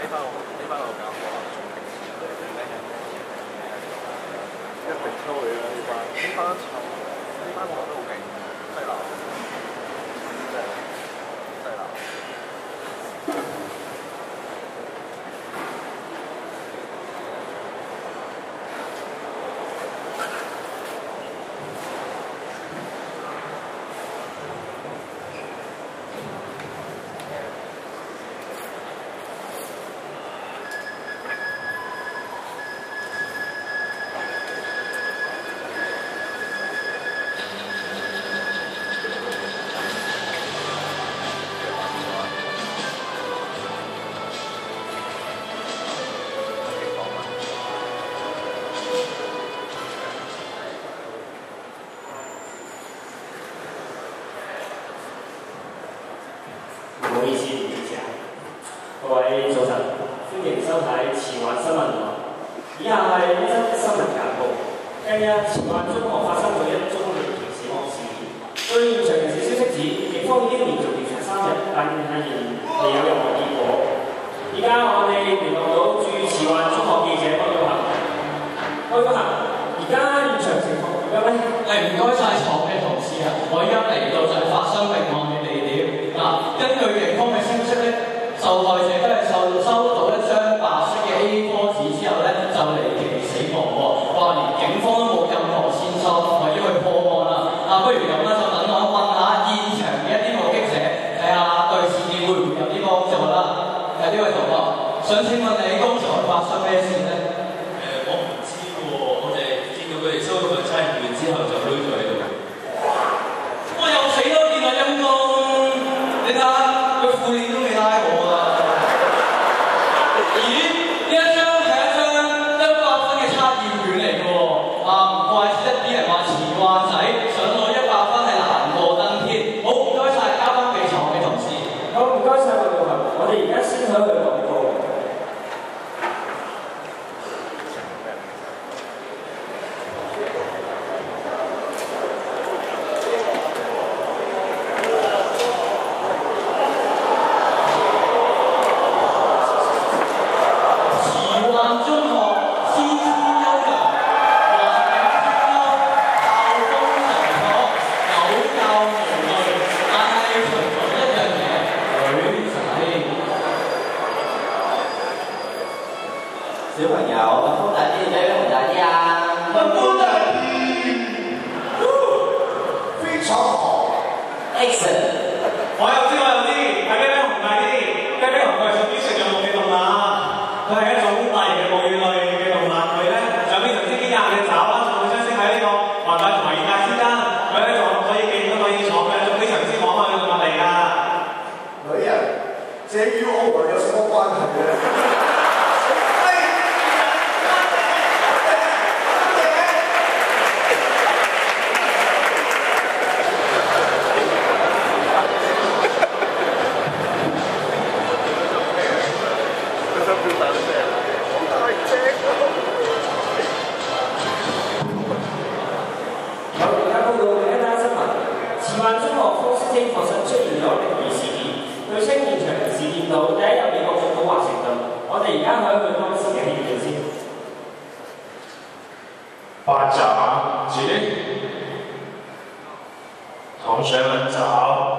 呢班我教課仲平時一定抽你啦呢班，呢班我都好勁，犀流，犀流。 唔好意思，唔主持啊！各位早晨，歡迎收睇前環新聞台。以下係一則新聞簡報。近日前環中學發生咗一宗離奇死亡事件。據現場人士消息指，警方已經連續調查3日，但係仍然未有任何結果。而家我哋聯絡到駐前環中學記者開高行。而家現場情況點樣咧？ 唔該晒廠嘅同事啊！我而家嚟到就係發生命案嘅地點。根據警方嘅消息咧，受害者都係收到一張白色嘅 A4 紙之後咧，就離奇死亡喎。話連警方都冇任何線索，為咗去破案啦。不如咁啦，就等我問下現場嘅一啲目擊者，睇下對事件會唔會有啲幫助啦。呢位同學，想請問你剛才發生咩事咧？ 我唔知喎，我哋見到佢哋收咗個差館之後就匿咗喺度。我又死多件啦陰公！你睇下，佢褲鏈都未拉好啊！咦？呢一張係一張100分嘅測驗卷嚟嘅喎，唔怪之得啲人話前灣仔想攞100分係難過登天。好，唔該晒，交翻俾廠嘅同事。 好，唔該晒，我哋而家先響去廣告。 小朋友，個風大啲，仔紅大啲啊！ 個風大啲，非常好 ，excellent。 我又知，係咩紅大啲？雞飛紅係屬於食肉目嘅動物，佢係一種大型嘅哺乳類嘅動物，佢咧上邊長啲堅硬嘅爪啦，仲會相識喺呢個環帶同埋熱帶之間，佢咧仲可以寄到可以闖嘅一種非常之可愛嘅動物嚟㗎。女人，這與我們有什麼關係咧？ 前環中學科師確實出現咗靈異事件，據稱現場人士見到第一日美國總統華盛頓。我哋而家響佢當時嘅片段先。 班長，指令，同學們早。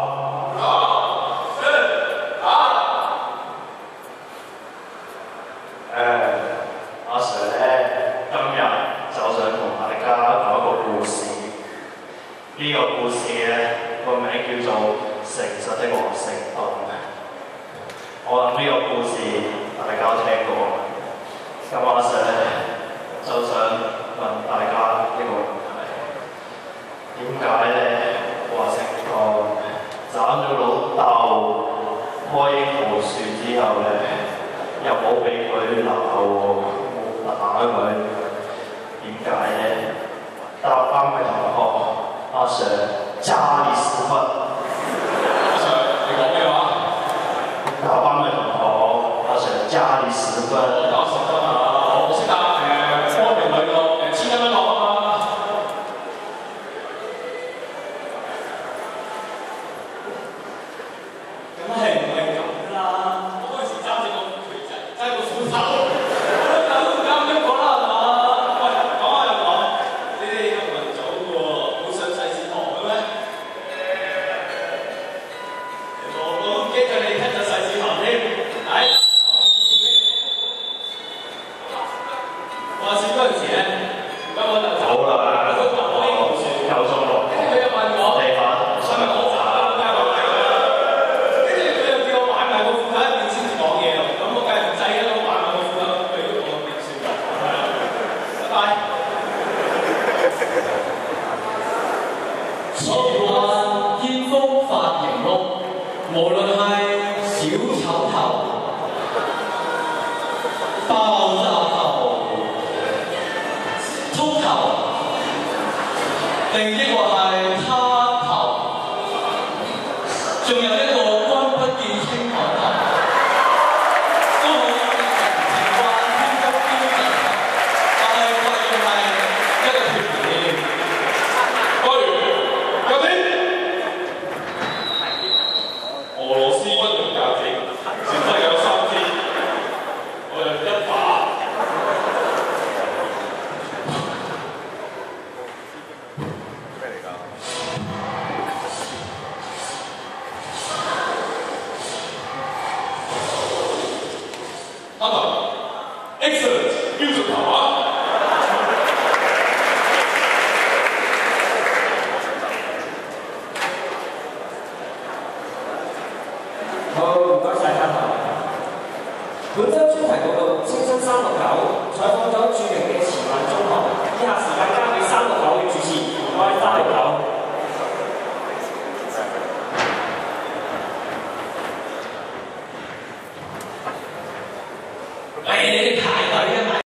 阿 Sir 咧，今日就想同大家講一個故事。呢個故事咧個名叫做《誠實的華盛頓》。我諗呢個故事大家都聽過。咁阿 Sir 咧就想問大家一個問題：點解咧華盛頓斬咗老豆開櫻桃樹之後咧，又冇俾佢鬧喎，冇打佢？點解咧？答啱嘅同學。阿 Sir 加你10分。 阿 Sir， 你講咩話？ 答啱嘅同學，阿 Sir 加你10分。 打10分啊！我識答方明女個千蚊落啊嘛。 咁係唔係咁啦？我嗰陣時揸住個錘仔，揸定抑或係他頭？仲有一個君不見青海頭，都好情慣天級標準，但係發現係一個缺點。 有啲俄羅斯軍用架機，全世有3支，我有1把。 咩嚟㗎？ 阿頭 ，excellent， 標準頭啊！ 好，唔該晒，他頭。本週專題報導青春369採訪咗著名嘅慈雲中學，以下時間交俾369嘅主持，唔該369。